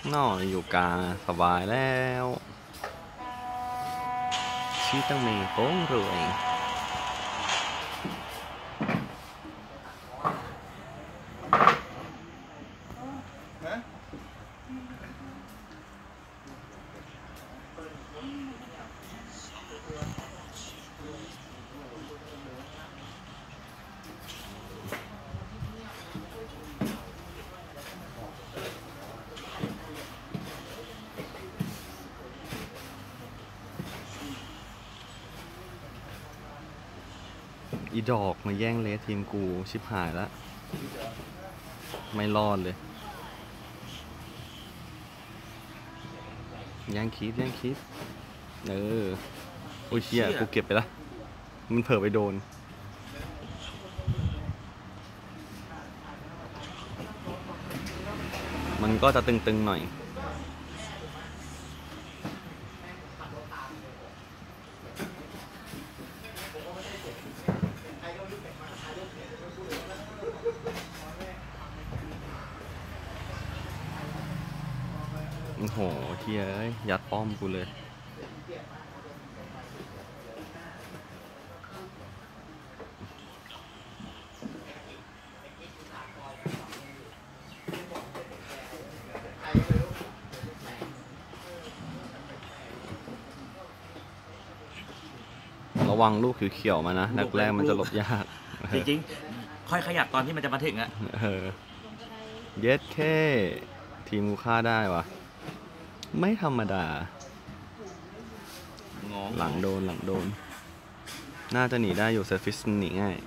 นอกอยู่กลางสบายแล้วชีตั้งมีโป้งรวยอีดอกมาแย่งเลสทีมกูชิบหายแล้วไม่รอดเลยแย่งคิดโอ้ยเชี่ยกูเก็บไปละมันเผลอไปโดนมันก็จะตึงๆหน่อยโอ้โหเฮียยัดป้อมกูเลยระวังลูกเขียวๆมานะนักแรกมันจะหลบยากจริงๆค่อยขยับตอนที่มันจะมาถึงอะเย็ดแค่ทีมกูฆ่าได้วะไม่ธรรมดาหลังโดนน่าจะหนีได้อยู่เซฟิสหนีง่าย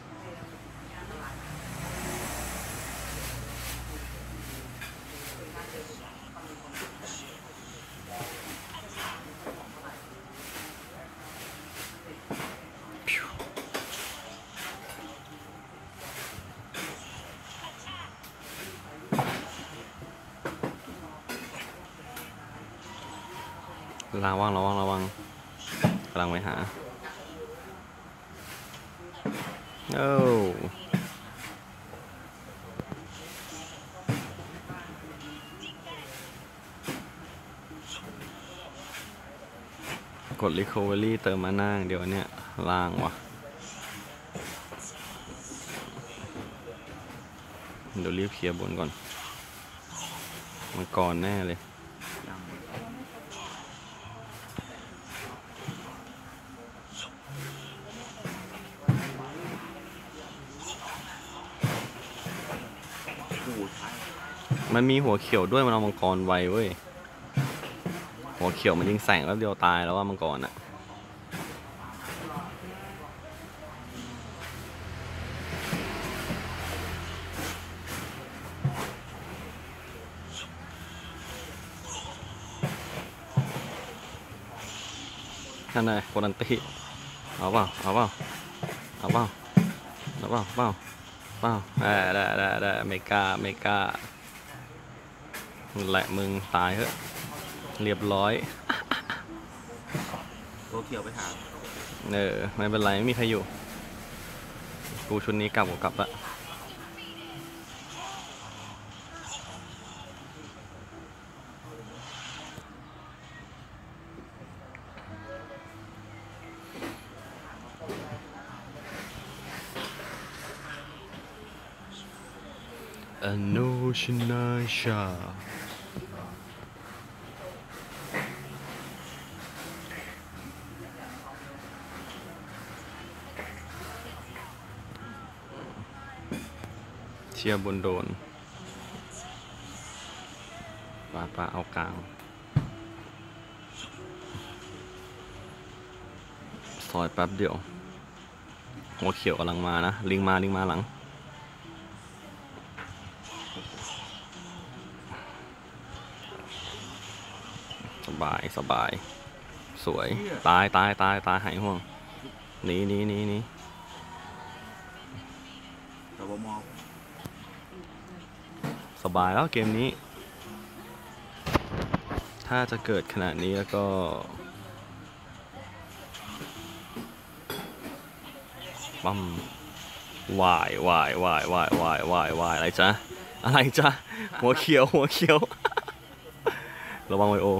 ระวังกำลังไปหาโอ้กด recovery เติมมานั่งเดี๋ยวเนี่ยล่างวะเดี๋ยวรีบเคลียร์บนก่อนมังกรแน่เลยมันมีหัวเขียวด้วยมันเอามังกรไวเว้ยหัวเขียวมันยิงแสงแล้วเดียวตายแล้วว่ามังกรอ่ะนั่นไงโคนันตีเอาเปล่าได้ไม่กล้าแหละมึงตายเหอะเรียบร้อยตัวเขียวไปหาไม่เป็นไรไม่มีใครอยู่กูชุดนี้กลับละอโนชินาชาเชียร์บนโดนปาเอากลางซอยแป๊บเดียวหัวเขียวกำลังมานะลิงมาหลังสบายสวยตายหายห่วงหนีสบายแล้วเกมนี้ถ้าจะเกิดขนาดนี้แล้วก็ปั๊มวายอะไรจ๊ะหัวเขียวระวังไวโอ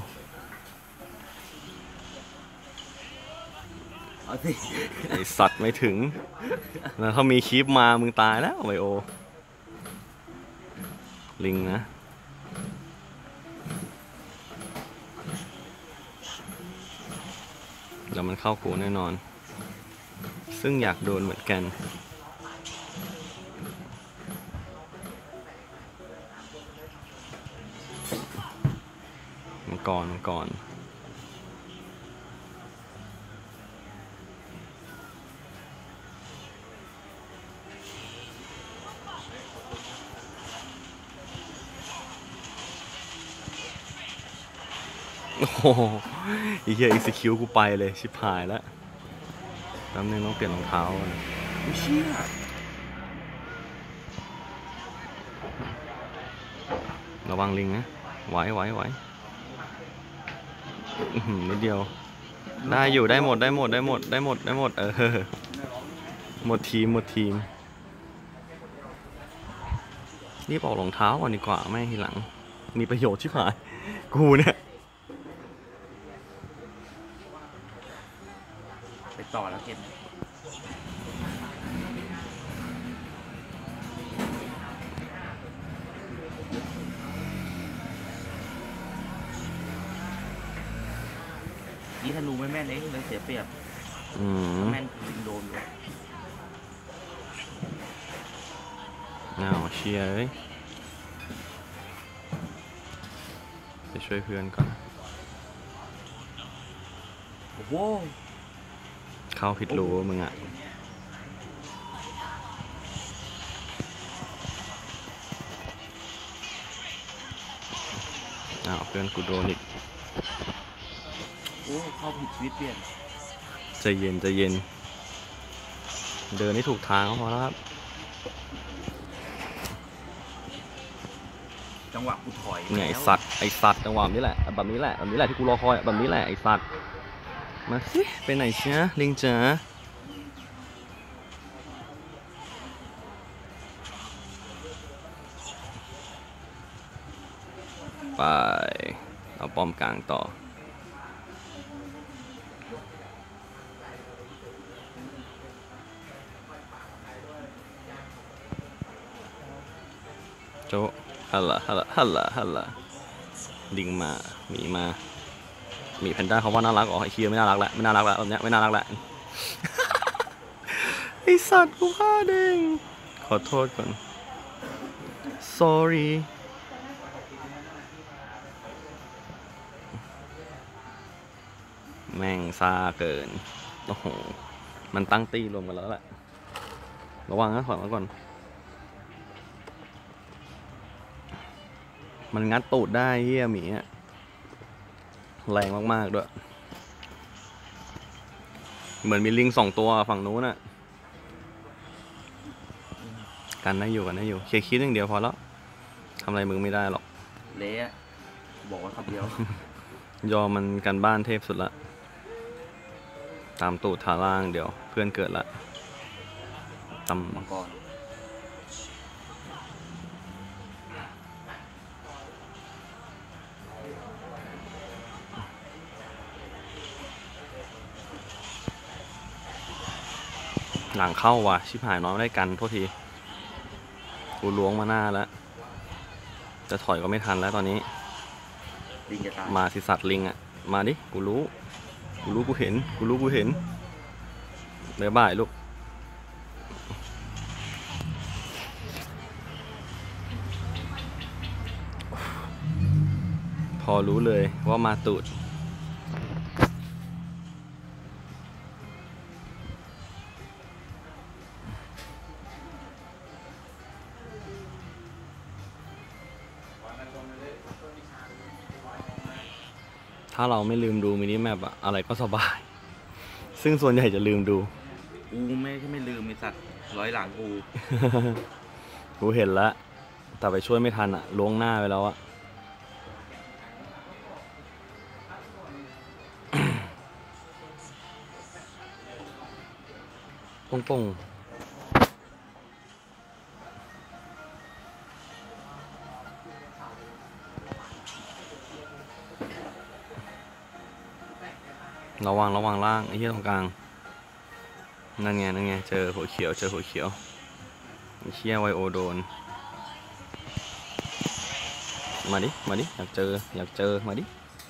เอาสิไอสัตว์ไม่ถึงแล้วถ้ามีคลิปมามึงตายแล้วไวโอ ลิงนะแล้วมันเข้ากูแน่นอน ซึ่งอยากโดนเหมือนกันมังกรโอ้โหไอ้เหี้ยอีกสกิลกูไปเลยชิบหายแล้วแป๊บนึงต้องเปลี่ยนรองเท้าก่อนไม่เชี่ยระวังลิงนะไหวนิดเดียวได้อยู่ได้หมดเออหมดทีมรีบออกรองเท้าก่อนดีกว่าไม่ทีหลังมีประโยชน์ชิบหายกูเนี่ยไปต่อแล้วเกมนี่ธนูไม่แม่นเองเลยเสียเปรียบ แม่นยิงโดนเลยอ้าวเชียร์เอ้ยไปช่วยเพื่อนก่อนโอ้โหเข้าผิดรูมึงอ่ะอ้าวเพื่อนกูโดนอีกโอ้เข้าผิดชีวิตเปลี่ยนใจเย็นเดินให้ถูกทางก็พอแล้วครับจังหวะกูถอยเนี่ยไอสัตว์จังหวะนี้แหละแบบนี้แหละที่กูรอคอยแบบนี้แหละไอสัตว์มาสิไปไหนเชียลิงจ๋าไปเอาป้อมกลางต่อโจฮัลล่าลิงมาหมีแพนด้าเขาว่าน่ารักอ๋อไอเคียไม่น่ารักแล้วแบบเนี้ยไม่น่ารักแล้ว ไอสัตว์กูพลาดเองขอโทษก่อน sorry แม่งซาเกินโอ้โหมันตั้งตีรวมกันแล้วแหละระวังนะถอยมาก่อนมันงัดตูดได้เฮียหมีอะแรงมากๆด้วยเหมือนมีลิง2 ตัวฝั่งนู้นน่ะกันได้อยู่เคลียร์คิดอย่างเดียวพอแล้วทำอะไรมึงไม่ได้หรอกเละบอกว่าคำเดียวยอมมันกันบ้านเทพสุดละตามตูดทาล่างเดี๋ยวเพื่อนเกิดละตำมังกรหลังเข้าว่ะชิบหายน้อยไม่ได้กันโทษทีกูล้วงมาหน้าแล้วจะถอยก็ไม่ทันแล้วตอนนี้ลิงจะตายมาสิสัตว์ลิงอ่ะมาดิกูรู้กูเห็นบ๊ายบายลูกพอรู้เลยว่ามาตูดถ้าเราไม่ลืมดูมินิแมปอะอะไรก็สบาย ซึ่งส่วนใหญ่จะลืมดูกูไม่ลืมไอสัตว์ร้อยหลังกูกูเห็นแล้วแต่ไปช่วยไม่ทันอะล้วงหน้าไปแล้วอะป่งระวังล่างไอ้เหี้ยตรงกลางนั่นไงเจอหัวเขียวไอ้เหี้ยไวโอโดนมาดิอยากเจอมาดิ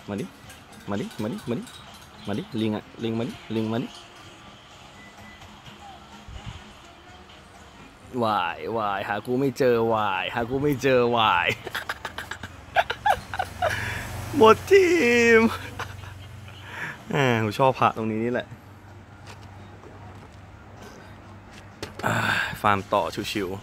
ลิงมาดิวายหากูไม่เจอวายหมดทีมผมชอบพระตรงนี้นี่แหละฟาร์มต่อชิว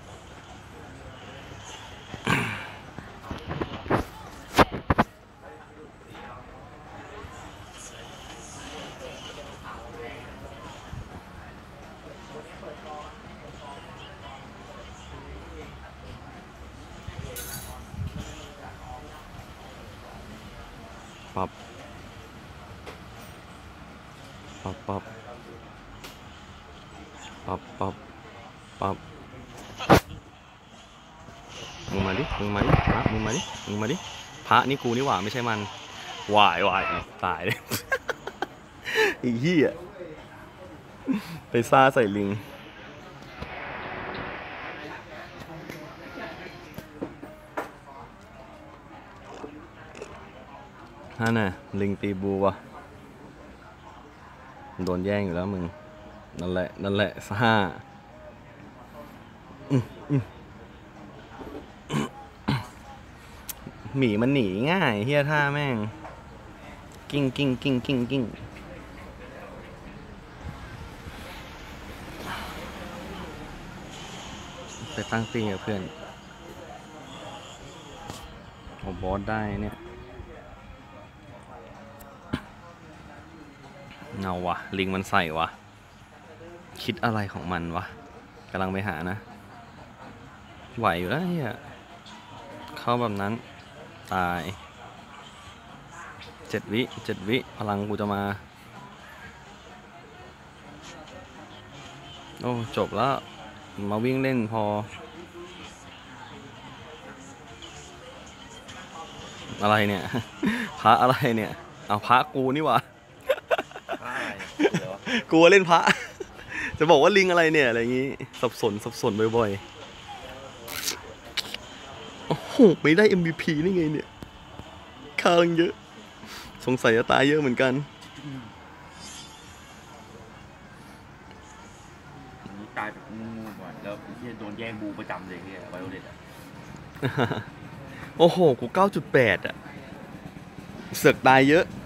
ๆป๊อปมึงมาดิพระมึงมาดิพระนี่กูนี่หว่าไม่ใช่มันวายตายเลย อีเหี้ยไปซ่าใส่ลิงนั่นน่ะลิงตีบูวะโดนแย่งอยู่แล้วมึงนั่นแหละซ่าหมีมันหนีง่ายเฮียท่าแม่งกิ้งไปตั้งตีกับเพื่อนโอ้บอสได้เนี่ยเงาวะลิงมันใส่วะคิดอะไรของมันวะกำลังไปหานะไหวอยู่แล้วเฮียเข้าแบบนั้นตาย7 วิพลังกูจะมาโอ้จบแล้วมาวิ่งเล่นพออะไรเนี่ย พระอะไรเนี่ยเอาพระกูนี่วะ กูเล่นพระ จะบอกว่าลิงอะไรเนี่ยอะไรอย่างงี้สับสนบ่อยๆโอ้โหไม่ได้ MVP นี่ไงเนี่ยข้าวเยอะสงสัยจะตายเยอะเหมือนกันตายแบบงูก่อนแล้วที่โดนแย่งบูประจำเลยที่ไวโอเลตอ่ะโอ้โหกู 9.8 อ่ะเสือกตายเยอะ